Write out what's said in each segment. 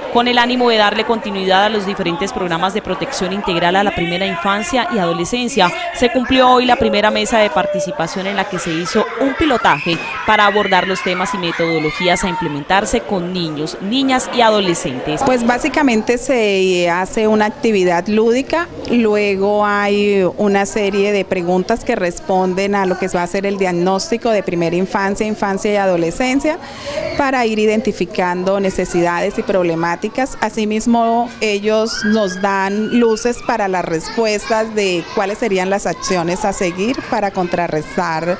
Con el ánimo de darle continuidad a los diferentes programas de protección integral a la primera infancia y adolescencia, se cumplió hoy la primera mesa de participación en la que se hizo un pilotaje para abordar los temas y metodologías a implementarse con niños, niñas y adolescentes. Pues básicamente se hace una actividad lúdica, luego hay una serie de preguntas que responden a lo que va a ser el diagnóstico de primera infancia, infancia y adolescencia para ir identificando necesidades y problemáticas. Asimismo, ellos nos dan luces para las respuestas de cuáles serían las acciones a seguir para contrarrestar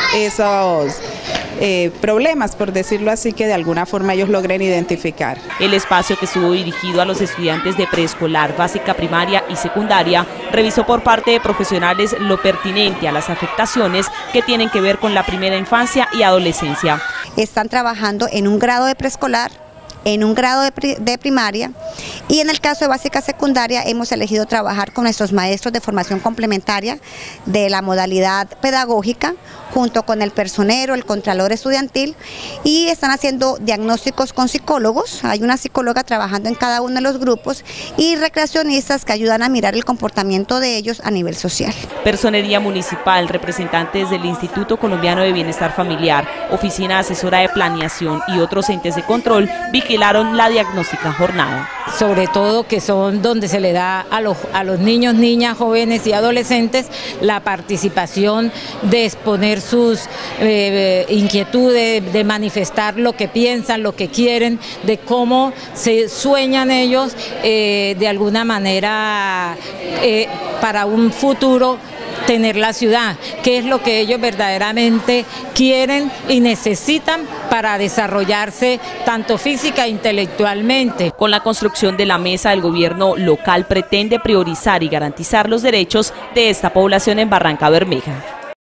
esos problemas, por decirlo así, que de alguna forma ellos logren identificar. El espacio, que estuvo dirigido a los estudiantes de preescolar, básica, primaria y secundaria, revisó por parte de profesionales lo pertinente a las afectaciones que tienen que ver con la primera infancia y adolescencia. Están trabajando en un grado de preescolar, en un grado de primaria, y en el caso de básica secundaria hemos elegido trabajar con nuestros maestros de formación complementaria de la modalidad pedagógica, junto con el personero, el contralor estudiantil, y están haciendo diagnósticos con psicólogos. Hay una psicóloga trabajando en cada uno de los grupos y recreacionistas que ayudan a mirar el comportamiento de ellos a nivel social. Personería municipal, representantes del Instituto Colombiano de Bienestar Familiar, Oficina Asesora de Planeación y otros entes de control vigilaron la diagnóstica jornada. Sobre todo que son donde se le da a los niños, niñas, jóvenes y adolescentes la participación de exponer sus inquietudes, de manifestar lo que piensan, lo que quieren, de cómo se sueñan ellos de alguna manera para un futuro tener la ciudad, qué es lo que ellos verdaderamente quieren y necesitan para desarrollarse tanto física e intelectualmente. Con la construcción de la mesa, el gobierno local pretende priorizar y garantizar los derechos de esta población en Barrancabermeja.